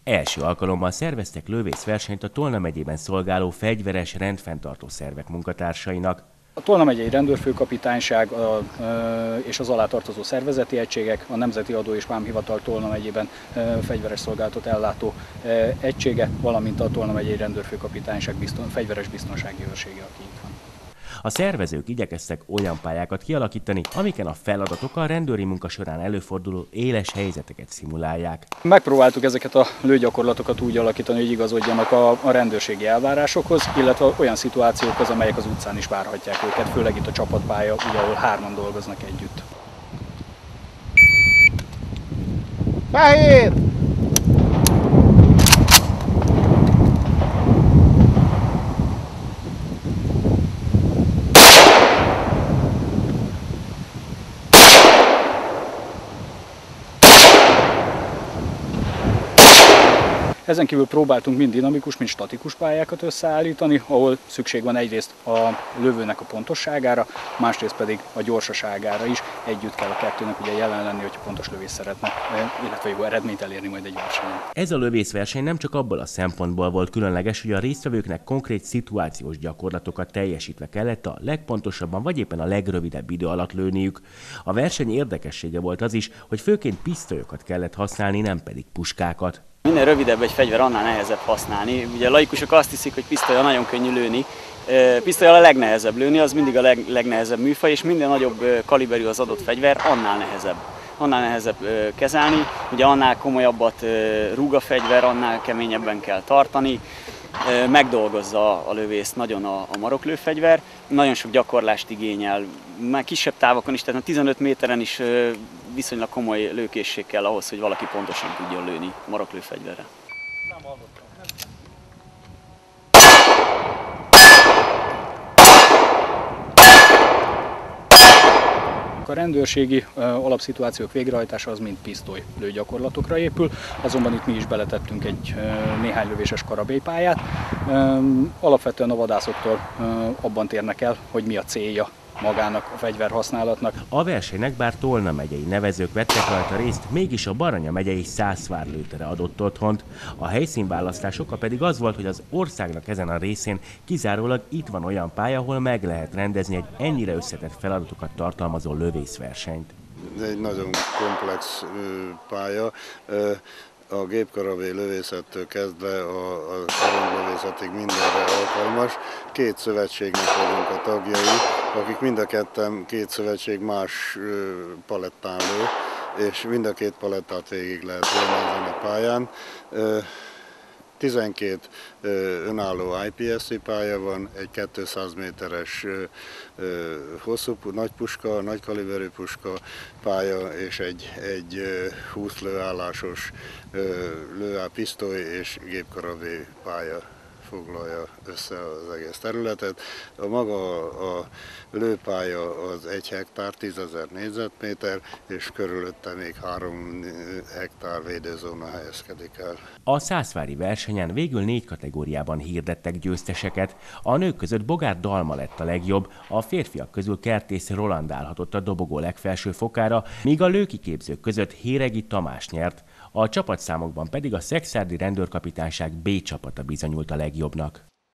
Első alkalommal szerveztek lővészversenyt a Tolna megyében szolgáló fegyveres rendfenntartó szervek munkatársainak. A Tolna megyei rendőrfőkapitányság és az alá tartozó szervezeti egységek, a Nemzeti Adó és Vámhivatal Tolna megyében fegyveres szolgálatot ellátó egysége, valamint a Tolna megyei rendőrfőkapitányság fegyveres biztonsági őrsége, aki itt van. A szervezők igyekeztek olyan pályákat kialakítani, amiken a feladatok a rendőri munka során előforduló éles helyzeteket szimulálják. Megpróbáltuk ezeket a lőgyakorlatokat úgy alakítani, hogy igazodjanak a rendőrségi elvárásokhoz, illetve olyan szituációkhoz, amelyek az utcán is várhatják őket, főleg itt a csapatpálya, ugye, ahol hárman dolgoznak együtt. Fehér! Ezen kívül próbáltunk mind dinamikus, mind statikus pályákat összeállítani, ahol szükség van egyrészt a lövőnek a pontosságára, másrészt pedig a gyorsaságára is. Együtt kell a kettőnek ugye jelen lenni, hogyha pontos lövés szeretne, illetve jó eredményt elérni majd egy versenyen. Ez a lövészverseny nem csak abból a szempontból volt különleges, hogy a résztvevőknek konkrét szituációs gyakorlatokat teljesítve kellett a legpontosabban vagy éppen a legrövidebb idő alatt lőniük. A verseny érdekessége volt az is, hogy főként pisztolyokat kellett használni, nem pedig puskákat. Minél rövidebb egy fegyver, annál nehezebb használni. Ugye a laikusok azt hiszik, hogy pisztollyal nagyon könnyű lőni. Pisztollyal a legnehezebb lőni, az mindig a legnehezebb műfaj, és minden nagyobb kaliberű az adott fegyver, annál nehezebb. Annál nehezebb kezelni, ugye annál komolyabbat rúg a fegyver, annál keményebben kell tartani. Megdolgozza a lövészt nagyon a maroklőfegyver, nagyon sok gyakorlást igényel, már kisebb távokon is, tehát 15 méteren is viszonylag komoly lőkészség kell ahhoz, hogy valaki pontosan tudjon lőni maroklőfegyverre. A rendőrségi alapszituációk végrehajtása az mind pisztoly lőgyakorlatokra épül, azonban itt mi is beletettünk egy néhány lövéses karabélypályát. Alapvetően a vadászoktól abban térnek el, hogy mi a célja magának a fegyverhasználatnak. A versenynek bár Tolna megyei nevezők vettek rajta részt, mégis a Baranya megyei Szászvár lőtere adott otthont. A helyszínválasztás oka pedig az volt, hogy az országnak ezen a részén kizárólag itt van olyan pálya, ahol meg lehet rendezni egy ennyire összetett feladatokat tartalmazó lövészversenyt. Ez egy nagyon komplex pálya. A gépkarabély lövészettől kezdve a szeronglövészetig mindenre alkalmas. Két szövetségnek vagyunk a tagjai, akik mind a ketten, két szövetség más palettán lő, és mind a két palettát végig lehet lőni ezen a pályán. 12 önálló IPSC pálya van, egy 200 méteres hosszú nagy puska, nagy kaliberű puska pálya és egy 20 lőállásos pisztoly és gépkarabély pálya foglalja össze az egész területet. A maga a lőpálya az 1 hektár, 10 000 négyzetméter, és körülötte még 3 hektár védőzóna helyezkedik el. A szászvári versenyen végül 4 kategóriában hirdettek győzteseket. A nők között Bogár Dalma lett a legjobb, a férfiak közül Kertész Roland állhatott a dobogó legfelső fokára, míg a lőkiképzők között Héregi Tamás nyert. A csapatszámokban pedig a szekszárdi rendőrkapitányság B csapata bizonyult a legjobbnak.